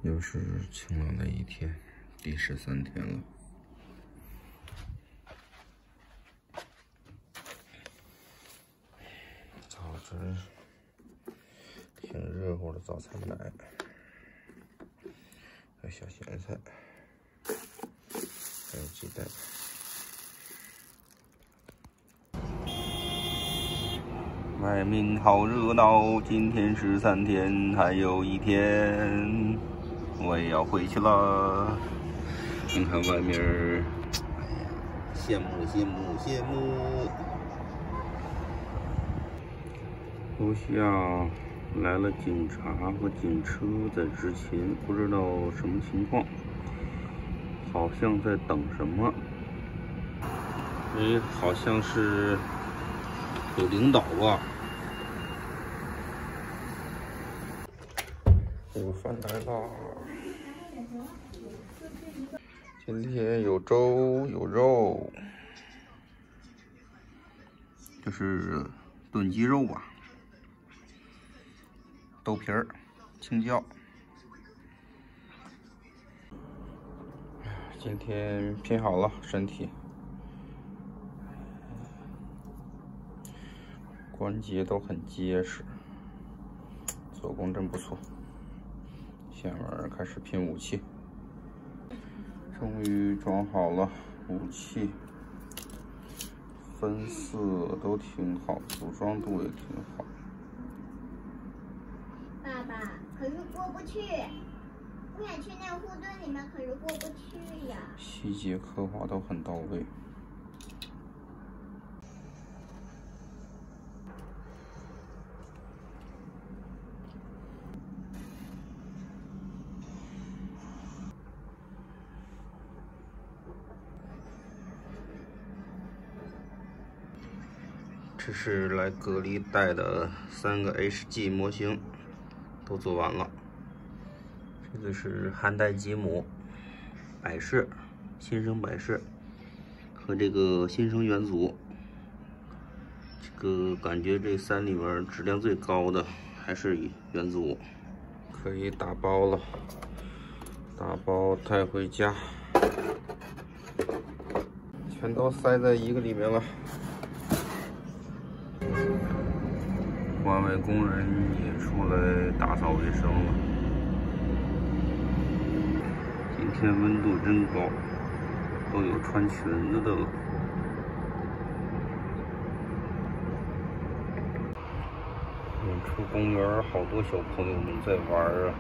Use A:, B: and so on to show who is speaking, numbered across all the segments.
A: 又是晴朗的一天，第13天了。早晨挺热乎的早餐奶，还有小咸菜，还有鸡蛋。外面好热闹，今天13天，还有1天。 我也要回去了，你看外面，哎呀，羡慕羡慕羡慕！楼下来了警察和警车，在执勤，不知道什么情况，好像在等什么。哎，好像是有领导吧？午饭来啦！ 今天有粥有肉，这是炖鸡肉吧，豆皮儿、青椒。今天拼好了身体，关节都很结实，做工真不错。下面开始拼武器。 终于装好了武器，分色都挺好，组装度也挺好。
B: 爸爸，可是过不去，我想去那护盾里面，可是过不去呀。
A: 细节刻画都很到位。 这是来隔离带的3个 HG 模型，都做完了。这个是汉代吉姆、百世、新生百世和这个新生元祖。这个感觉这3里边质量最高的还是元祖，可以打包了，打包带回家，全都塞在一个里面了。 环卫工人也出来打扫卫生了。今天温度真高，都有穿裙子的了。出公园，好多小朋友们在玩啊。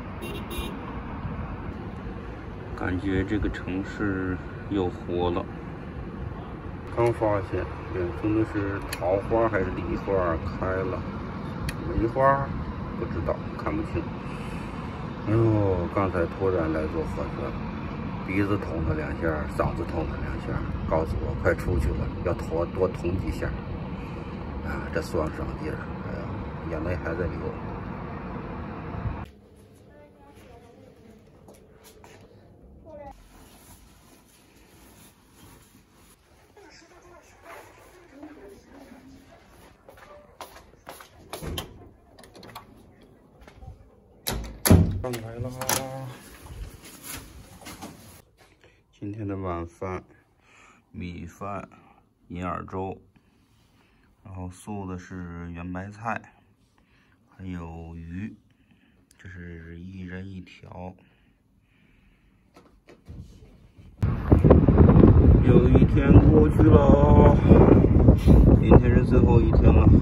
A: 感觉这个城市又活了。刚发现远处的是桃花还是梨花开了。 梅花不知道，看不清。哎呦，刚才突然来坐火车，鼻子捅了2下，嗓子捅了2下，告诉我快出去了，要多捅几下。啊，这酸爽劲儿，哎呀，眼泪还在流。饭来了，今天的晚饭，米饭、银耳粥，然后素的是圆白菜，还有鱼，这是1人1条。又1天过去了，今天是最后1天了。